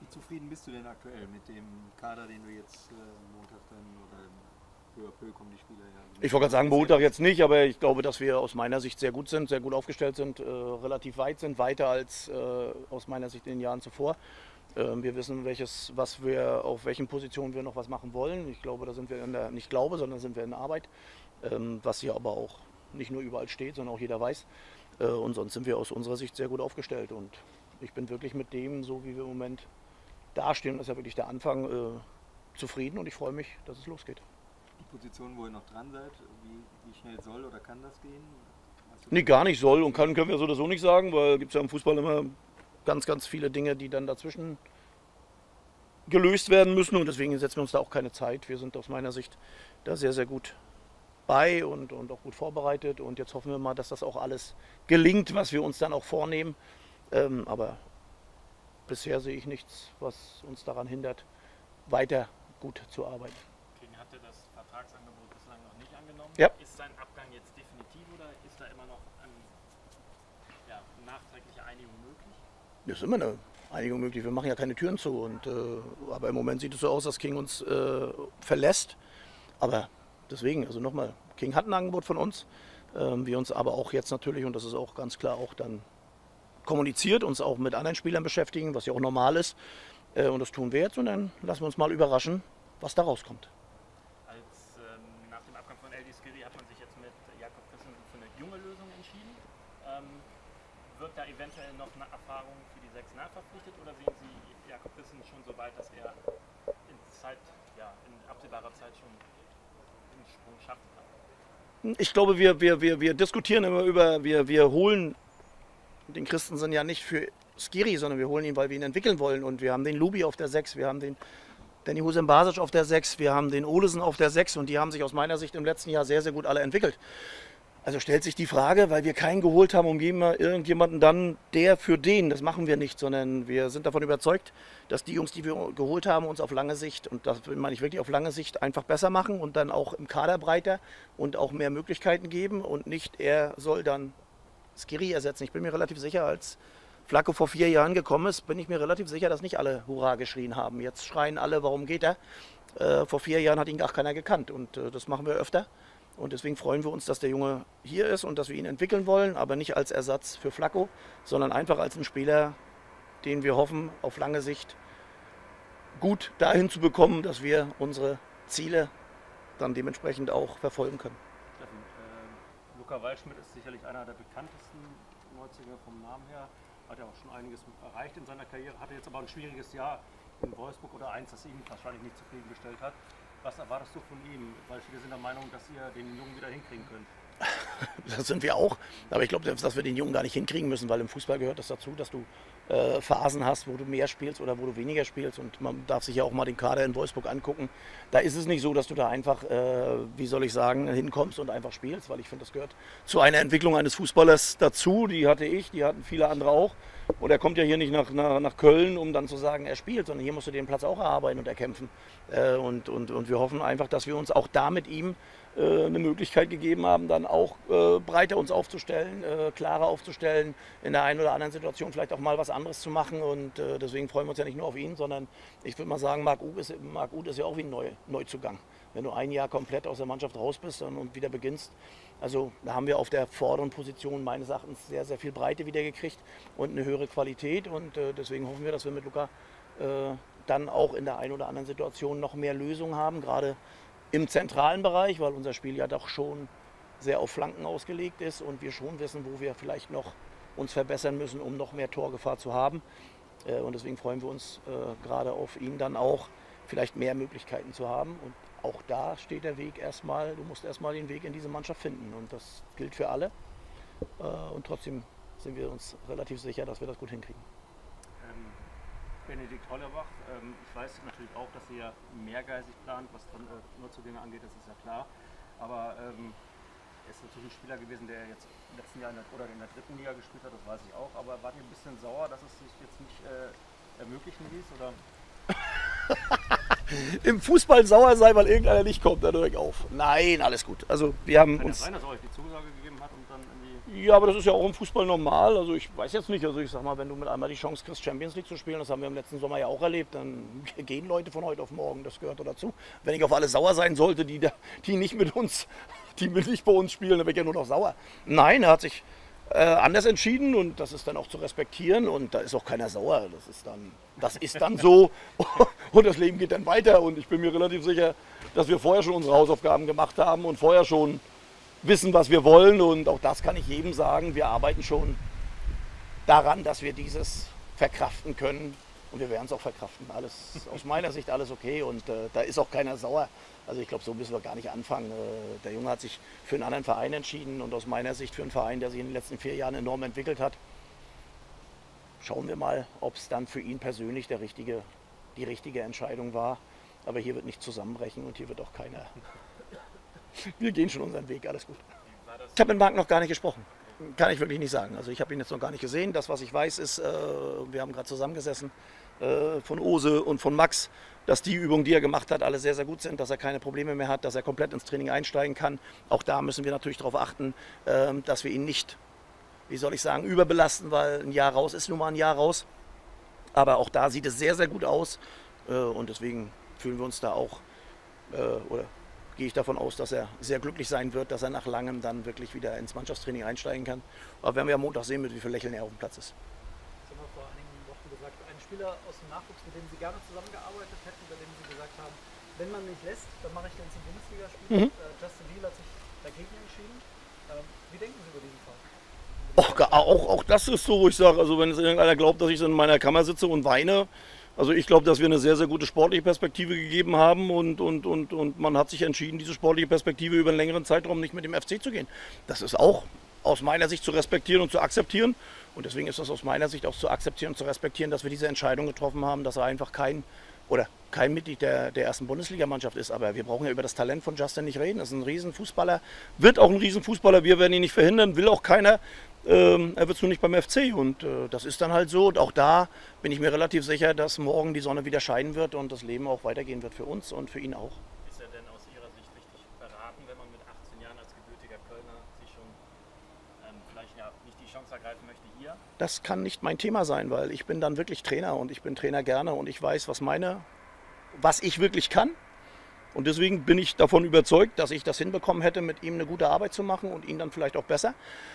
Wie zufrieden bist du denn aktuell mit dem Kader, den du jetzt Montag dann oder peu à peu kommen die Spieler her? Ich wollte gerade sagen, Montag jetzt nicht, aber ich glaube, dass wir aus meiner Sicht sehr gut sind, sehr gut aufgestellt sind, relativ weit sind, weiter als aus meiner Sicht in den Jahren zuvor. Wir wissen, auf welchen Positionen wir noch was machen wollen. Ich glaube, da sind wir nicht glaube, sondern sind wir in Arbeit, was hier aber auch nicht nur überall steht, sondern auch jeder weiß. Und sonst sind wir aus unserer Sicht sehr gut aufgestellt. Und ich bin wirklich mit dem, so wie wir im Moment dastehen, das ist ja wirklich der Anfang, zufrieden und ich freue mich, dass es losgeht. Die Position, wo ihr noch dran seid, wie schnell soll oder kann das gehen? Nee, gar nicht soll und kann können wir so oder so nicht sagen, weil gibt es ja im Fußball immer ganz, ganz viele Dinge, die dann dazwischen gelöst werden müssen und deswegen setzen wir uns da auch keine Zeit. Wir sind aus meiner Sicht da sehr, sehr gut bei und auch gut vorbereitet und jetzt hoffen wir mal, dass das auch alles gelingt, was wir uns dann auch vornehmen. Aber bisher sehe ich nichts, was uns daran hindert, weiter gut zu arbeiten. King hatte das Vertragsangebot bislang noch nicht angenommen. Ja. Ist sein Abgang jetzt definitiv oder ist da immer noch eine nachträgliche Einigung möglich? Das ist immer eine Einigung möglich. Wir machen ja keine Türen zu. Aber im Moment sieht es so aus, dass King uns verlässt. Aber deswegen, also nochmal, King hat ein Angebot von uns. Wir uns aber auch jetzt natürlich, und das ist auch ganz klar auch dann kommuniziert, uns auch mit anderen Spielern beschäftigen, was ja auch normal ist. Und das tun wir jetzt und dann lassen wir uns mal überraschen, was da rauskommt. Nach dem Abgang von Eldis Skiri hat man sich jetzt mit Jakob Christen für eine junge Lösung entschieden. Wird da eventuell noch eine Erfahrung für die 6 nachverpflichtet oder sehen Sie Jakob Christen schon so weit, dass er in absehbarer Zeit schon den Sprung schaffen kann? Ich glaube, wir diskutieren immer wir holen den Christensen ja nicht für Skiri, sondern wir holen ihn, weil wir ihn entwickeln wollen. Und wir haben den Lubi auf der 6, wir haben den Danny Hussein Basic auf der 6, wir haben den Olesen auf der 6 und die haben sich aus meiner Sicht im letzten Jahr sehr, sehr gut alle entwickelt. Also stellt sich die Frage, weil wir keinen geholt haben, um irgendjemanden dann der für den, das machen wir nicht, sondern wir sind davon überzeugt, dass die Jungs, die wir geholt haben, uns auf lange Sicht, und das meine ich wirklich auf lange Sicht, einfach besser machen und dann auch im Kader breiter und auch mehr Möglichkeiten geben und nicht er soll dann Skiri ersetzen. Ich bin mir relativ sicher, als Flacco vor 4 Jahren gekommen ist, bin ich mir relativ sicher, dass nicht alle Hurra geschrien haben. Jetzt schreien alle, warum geht er? Vor 4 Jahren hat ihn gar keiner gekannt und das machen wir öfter. Und deswegen freuen wir uns, dass der Junge hier ist und dass wir ihn entwickeln wollen, aber nicht als Ersatz für Flacco, sondern einfach als einen Spieler, den wir hoffen, auf lange Sicht gut dahin zu bekommen, dass wir unsere Ziele dann dementsprechend auch verfolgen können. Steffen, Luca Waldschmidt ist sicherlich einer der bekanntesten Neuzugänge vom Namen her. Hat ja auch schon einiges erreicht in seiner Karriere, hatte jetzt aber ein schwieriges Jahr in Wolfsburg oder eins, das ihn wahrscheinlich nicht zufriedengestellt hat. Was erwartest du von ihm? Weil viele sind der Meinung, dass ihr den Jungen wieder hinkriegen könnt. Das sind wir auch. Aber ich glaube, dass wir den Jungen gar nicht hinkriegen müssen, weil im Fußball gehört das dazu, dass du Phasen hast, wo du mehr spielst oder wo du weniger spielst. Und man darf sich ja auch mal den Kader in Wolfsburg angucken. Da ist es nicht so, dass du da einfach, wie soll ich sagen, hinkommst und einfach spielst, weil ich finde, das gehört zu einer Entwicklung eines Fußballers dazu. Die hatte ich, die hatten viele andere auch. Und er kommt ja hier nicht nach Köln, um dann zu sagen, er spielt, sondern hier musst du den Platz auch erarbeiten und erkämpfen. Und wir hoffen einfach, dass wir uns auch da mit ihm eine Möglichkeit gegeben haben, dann auch breiter uns aufzustellen, klarer aufzustellen, in der einen oder anderen Situation vielleicht auch mal was anderes zu machen. Und deswegen freuen wir uns ja nicht nur auf ihn, sondern ich würde mal sagen, Marc Uth ist ja auch wie ein Neuzugang. Wenn du ein Jahr komplett aus der Mannschaft raus bist und wieder beginnst. Also da haben wir auf der vorderen Position meines Erachtens sehr, sehr viel Breite wieder gekriegt und eine höhere Qualität. Und deswegen hoffen wir, dass wir mit Luca dann auch in der einen oder anderen Situation noch mehr Lösungen haben, gerade im zentralen Bereich, weil unser Spiel ja doch schon sehr auf Flanken ausgelegt ist und wir schon wissen, wo wir vielleicht noch uns verbessern müssen, um noch mehr Torgefahr zu haben. Und deswegen freuen wir uns gerade auf ihn dann auch, vielleicht mehr Möglichkeiten zu haben. Und auch da steht der Weg erstmal, du musst erstmal den Weg in diese Mannschaft finden. Und das gilt für alle. Und trotzdem sind wir uns relativ sicher, dass wir das gut hinkriegen. Benedikt Hollerbach, ich weiß natürlich auch, dass ihr mehrgeistig plant, was dann Neuzugänge angeht, das ist ja klar. Aber er ist natürlich ein Spieler gewesen, der jetzt im letzten Jahr in der 3. Liga gespielt hat, das weiß ich auch. Aber wart ihr ein bisschen sauer, dass es sich jetzt nicht ermöglichen ließ? Oder? Im Fußball sauer sein, weil irgendeiner nicht kommt, dann hör ich auf. Nein, alles gut. Also wir haben Kann uns... ja sein, dass er euch die Zusage gegeben hat und dann irgendwie... Ja, aber das ist ja auch im Fußball normal. Also ich weiß jetzt nicht, also ich sag mal, wenn du mit einmal die Chance kriegst, Champions League zu spielen, das haben wir im letzten Sommer ja auch erlebt, dann gehen Leute von heute auf morgen, das gehört dazu. Wenn ich auf alle sauer sein sollte, die nicht mit uns, die nicht bei uns spielen, dann bin ich ja nur noch sauer. Nein, er hat sich anders entschieden und das ist dann auch zu respektieren und da ist auch keiner sauer. Das ist dann so und das Leben geht dann weiter und ich bin mir relativ sicher, dass wir vorher schon unsere Hausaufgaben gemacht haben und vorher schon wissen, was wir wollen und auch das kann ich jedem sagen. Wir arbeiten schon daran, dass wir dieses verkraften können und wir werden es auch verkraften. Alles aus meiner Sicht alles okay und da ist auch keiner sauer. Also ich glaube, so müssen wir gar nicht anfangen. Der Junge hat sich für einen anderen Verein entschieden und aus meiner Sicht für einen Verein, der sich in den letzten 4 Jahren enorm entwickelt hat. Schauen wir mal, ob es dann für ihn persönlich die richtige Entscheidung war. Aber hier wird nicht zusammenbrechen und hier wird auch keiner. Wir gehen schon unseren Weg, alles gut. Ich habe mit Marc noch gar nicht gesprochen. Kann ich wirklich nicht sagen. Also ich habe ihn jetzt noch gar nicht gesehen. Das, was ich weiß, ist, wir haben gerade zusammengesessen von Ose und von Max, dass die Übungen, die er gemacht hat, alle sehr, sehr gut sind, dass er keine Probleme mehr hat, dass er komplett ins Training einsteigen kann. Auch da müssen wir natürlich darauf achten, dass wir ihn nicht, wie soll ich sagen, überbelasten, weil ein Jahr raus ist nun mal ein Jahr raus. Aber auch da sieht es sehr, sehr gut aus und deswegen fühlen wir uns da auch, oder gehe ich davon aus, dass er sehr glücklich sein wird, dass er nach langem dann wirklich wieder ins Mannschaftstraining einsteigen kann. Aber werden wir am Montag sehen, mit wie viel Lächeln er auf dem Platz ist. Sie haben vor einigen Wochen gesagt, ein Spieler aus dem Nachwuchs, mit dem Sie gerne zusammengearbeitet hätten, bei dem Sie gesagt haben, wenn man mich lässt, dann mache ich den zum Bundesligaspieler. Justin Deal hat sich dagegen entschieden. Wie denken Sie über diesen Fall? Auch das ist so, wo ich sage, also wenn es irgendeiner glaubt, dass ich in meiner Kammer sitze und weine, also ich glaube, dass wir eine sehr, sehr gute sportliche Perspektive gegeben haben und man hat sich entschieden, diese sportliche Perspektive über einen längeren Zeitraum nicht mit dem FC zu gehen. Das ist auch aus meiner Sicht zu respektieren und zu akzeptieren und deswegen ist das aus meiner Sicht auch zu akzeptieren und zu respektieren, dass wir diese Entscheidung getroffen haben, dass er einfach kein Mitglied der ersten Bundesligamannschaft ist. Aber wir brauchen ja über das Talent von Justin nicht reden. Das ist ein Riesenfußballer, wird auch ein Riesenfußballer. Wir werden ihn nicht verhindern, will auch keiner. Er wird es nur nicht beim FC und das ist dann halt so. Und auch da bin ich mir relativ sicher, dass morgen die Sonne wieder scheinen wird und das Leben auch weitergehen wird für uns und für ihn auch. Ist er denn aus Ihrer Sicht richtig beraten, wenn man mit 18 Jahren als gebürtiger Kölner sich schon vielleicht ja nicht die Chance ergreifen möchte hier? Das kann nicht mein Thema sein, weil ich bin dann wirklich Trainer und ich bin Trainer gerne und ich weiß, was ich wirklich kann. Und deswegen bin ich davon überzeugt, dass ich das hinbekommen hätte, mit ihm eine gute Arbeit zu machen und ihn dann vielleicht auch besser.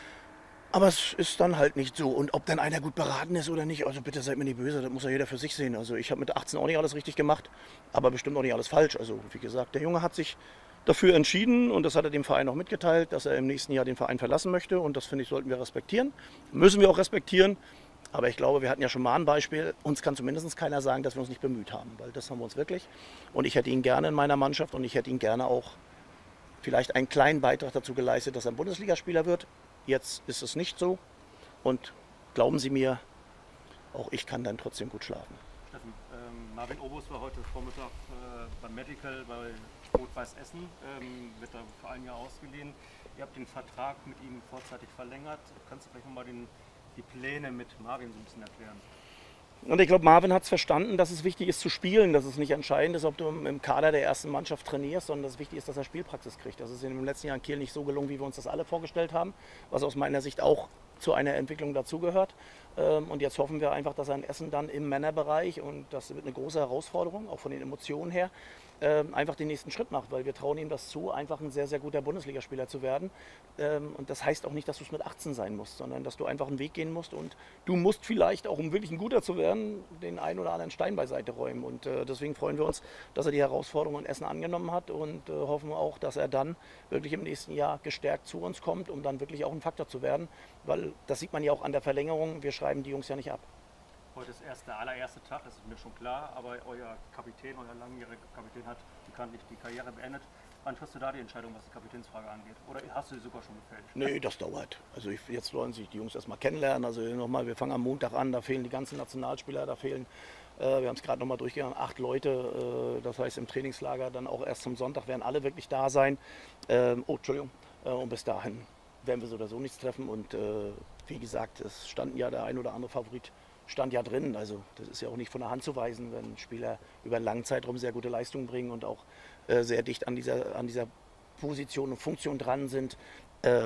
Aber es ist dann halt nicht so. Und ob dann einer gut beraten ist oder nicht, also bitte seid mir nicht böse, das muss ja jeder für sich sehen. Also ich habe mit 18 auch nicht alles richtig gemacht, aber bestimmt auch nicht alles falsch. Also wie gesagt, der Junge hat sich dafür entschieden und das hat er dem Verein auch mitgeteilt, dass er im nächsten Jahr den Verein verlassen möchte. Und das, finde ich, sollten wir respektieren. Müssen wir auch respektieren. Aber ich glaube, wir hatten ja schon mal ein Beispiel. Uns kann zumindest keiner sagen, dass wir uns nicht bemüht haben, weil das haben wir uns wirklich. Und ich hätte ihn gerne in meiner Mannschaft und ich hätte ihn gerne auch vielleicht einen kleinen Beitrag dazu geleistet, dass er ein Bundesligaspieler wird. Jetzt ist es nicht so und glauben Sie mir, auch ich kann dann trotzdem gut schlafen. Steffen, Marvin Obus war heute Vormittag beim Medical bei Rot-Weiß Essen, wird da für ein Jahr ausgeliehen. Ihr habt den Vertrag mit ihm vorzeitig verlängert. Kannst du vielleicht nochmal die Pläne mit Marvin so ein bisschen erklären? Und ich glaube, Marvin hat es verstanden, dass es wichtig ist zu spielen, dass es nicht entscheidend ist, ob du im Kader der ersten Mannschaft trainierst, sondern dass es wichtig ist, dass er Spielpraxis kriegt. Das ist in den letzten Jahren in Kiel nicht so gelungen, wie wir uns das alle vorgestellt haben, was aus meiner Sicht auch zu einer Entwicklung dazugehört. Und jetzt hoffen wir einfach, dass er in Essen dann im Männerbereich, und das wird eine große Herausforderung, auch von den Emotionen her, einfach den nächsten Schritt macht, weil wir trauen ihm das zu, einfach ein sehr, sehr guter Bundesligaspieler zu werden. Und das heißt auch nicht, dass du es mit 18 sein musst, sondern dass du einfach einen Weg gehen musst und du musst vielleicht auch, um wirklich ein guter zu werden, den einen oder anderen Stein beiseite räumen. Und deswegen freuen wir uns, dass er die Herausforderung in Essen angenommen hat und hoffen auch, dass er dann wirklich im nächsten Jahr gestärkt zu uns kommt, um dann wirklich auch ein Faktor zu werden, weil das sieht man ja auch an der Verlängerung, wir schreiben die Jungs ja nicht ab. Heute ist erst der allererste Tag, das ist mir schon klar, aber euer Kapitän, euer langjähriger Kapitän hat bekanntlich die Karriere beendet. Wann triffst du da die Entscheidung, was die Kapitänsfrage angeht? Oder hast du sie sogar schon gefällt? Nee, das dauert. Also jetzt wollen sich die Jungs erstmal kennenlernen. Also nochmal, wir fangen am Montag an, da fehlen die ganzen Nationalspieler, da fehlen, wir haben es gerade nochmal durchgegangen, 8 Leute. Das heißt im Trainingslager dann auch erst zum Sonntag werden alle wirklich da sein. Entschuldigung. Und bis dahin werden wir so oder so nichts treffen. Und wie gesagt, es standen ja der ein oder andere Favorit stand ja drin. Also das ist ja auch nicht von der Hand zu weisen, wenn Spieler über einen langen Zeitraum sehr gute Leistungen bringen und auch sehr dicht an dieser Position und Funktion dran sind.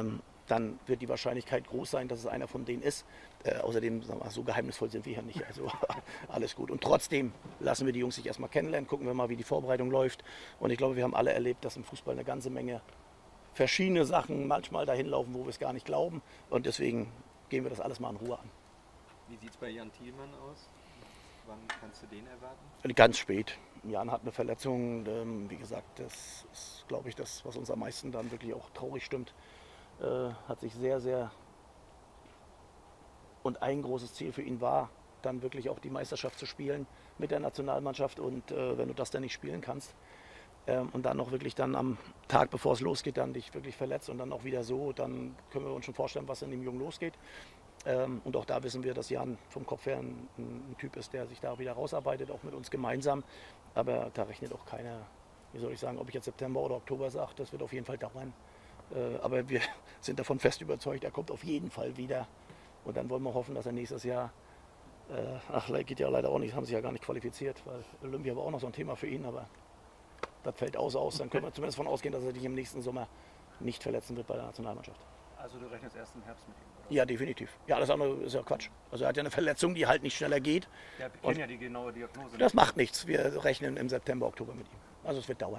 dann wird die Wahrscheinlichkeit groß sein, dass es einer von denen ist. Außerdem, sagen wir, so geheimnisvoll sind wir ja nicht. Also alles gut. Und trotzdem lassen wir die Jungs sich erstmal kennenlernen, gucken wir mal, wie die Vorbereitung läuft. Und ich glaube, wir haben alle erlebt, dass im Fußball eine ganze Menge verschiedene Sachen manchmal dahin laufen, wo wir es gar nicht glauben. Und deswegen gehen wir das alles mal in Ruhe an. Wie sieht es bei Jan Thielmann aus? Wann kannst du den erwarten? Ganz spät. Jan hat eine Verletzung. Wie gesagt, das ist, glaube ich, das, was uns am meisten dann wirklich auch traurig stimmt. Hat sich sehr, sehr... Und ein großes Ziel für ihn war, dann wirklich auch die Meisterschaft zu spielen mit der Nationalmannschaft. Und wenn du das dann nicht spielen kannst und dann noch wirklich dann am Tag, bevor es losgeht, dann dich wirklich verletzt und dann auch wieder so, dann können wir uns schon vorstellen, was in dem Jungen losgeht. Und auch da wissen wir, dass Jan vom Kopf her ein Typ ist, der sich da wieder rausarbeitet, auch mit uns gemeinsam. Aber da rechnet auch keiner, wie soll ich sagen, ob ich jetzt September oder Oktober sage, das wird auf jeden Fall dauern. Aber wir sind davon fest überzeugt, er kommt auf jeden Fall wieder. Und dann wollen wir hoffen, dass er nächstes Jahr, geht ja leider auch nicht, haben sich ja gar nicht qualifiziert, weil Olympia war auch noch so ein Thema für ihn, aber das fällt aus. Dann können wir zumindest davon ausgehen, dass er sich im nächsten Sommer nicht verletzen wird bei der Nationalmannschaft. Also du rechnest erst im Herbst mit ihm? Oder? Ja, definitiv. Ja, alles andere ist ja Quatsch. Also er hat ja eine Verletzung, die halt nicht schneller geht. Ja, wir kennen ja die genaue Diagnose. Das macht nichts. Wir rechnen im September, Oktober mit ihm. Also es wird dauern.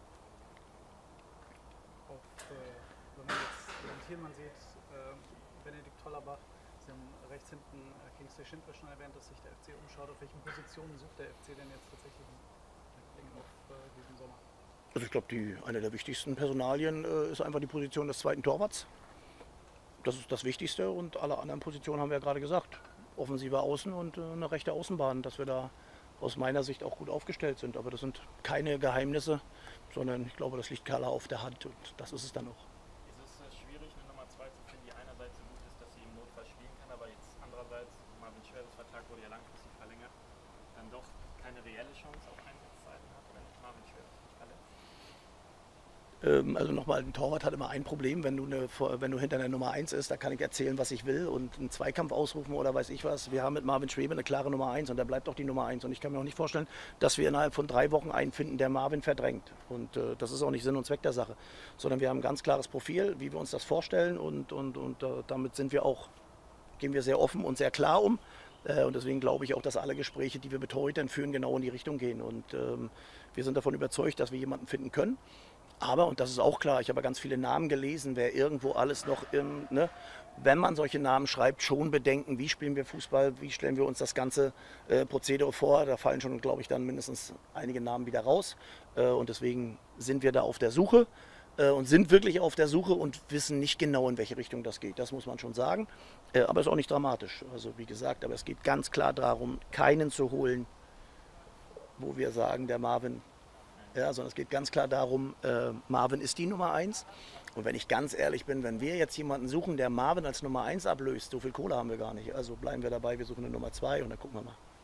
Wenn man jetzt Jan Thielmann sieht, Benedikt Tollerbach, Sie haben rechts hinten Kingsley Schindler schon erwähnt, dass sich der FC umschaut. Auf welchen Positionen sucht der FC denn jetzt tatsächlich auf diesen Sommer? Also ich glaube, eine der wichtigsten Personalien ist einfach die Position des zweiten Torwarts. Das ist das Wichtigste und alle anderen Positionen haben wir ja gerade gesagt. Offensiver Außen und eine rechte Außenbahn, dass wir da aus meiner Sicht auch gut aufgestellt sind. Aber das sind keine Geheimnisse, sondern ich glaube, das liegt klar auf der Hand und das ist es dann auch. Ist es schwierig, eine Nummer 2 zu finden, die einerseits so gut ist, dass sie im Notfall spielen kann, aber jetzt andererseits, Marvin Schwäbes Vertrag wurde ja langfristig verlängert, dann doch keine reelle Chance auf Einsatzzeiten hat, wenn Marvin Schwäbes nicht verletzt? Also nochmal, ein Torwart hat immer ein Problem, wenn du hinter der Nummer 1 ist, da kann ich erzählen, was ich will und einen Zweikampf ausrufen oder weiß ich was. Wir haben mit Marvin Schwäbe eine klare Nummer 1 und der bleibt auch die Nummer 1 und ich kann mir auch nicht vorstellen, dass wir innerhalb von 3 Wochen einen finden, der Marvin verdrängt und das ist auch nicht Sinn und Zweck der Sache, sondern wir haben ein ganz klares Profil, wie wir uns das vorstellen und damit gehen wir sehr offen und sehr klar um. Und deswegen glaube ich auch, dass alle Gespräche, die wir mit Torhütern führen, genau in die Richtung gehen und wir sind davon überzeugt, dass wir jemanden finden können. Aber, und das ist auch klar, ich habe ganz viele Namen gelesen, wer irgendwo alles noch, wenn man solche Namen schreibt, schon bedenken, wie spielen wir Fußball, wie stellen wir uns das ganze Prozedere vor. Da fallen schon, glaube ich, dann mindestens einige Namen wieder raus. Und deswegen sind wir da auf der Suche und sind wirklich auf der Suche und wissen nicht genau, in welche Richtung das geht. Das muss man schon sagen. Aber es ist auch nicht dramatisch. Also wie gesagt, aber es geht ganz klar darum, keinen zu holen, wo wir sagen, der Marvin... Ja, sondern es geht ganz klar darum, Marvin ist die Nummer 1. Und wenn ich ganz ehrlich bin, wenn wir jetzt jemanden suchen, der Marvin als Nummer 1 ablöst, so viel Kohle haben wir gar nicht. Also bleiben wir dabei, wir suchen eine Nummer 2 und dann gucken wir mal.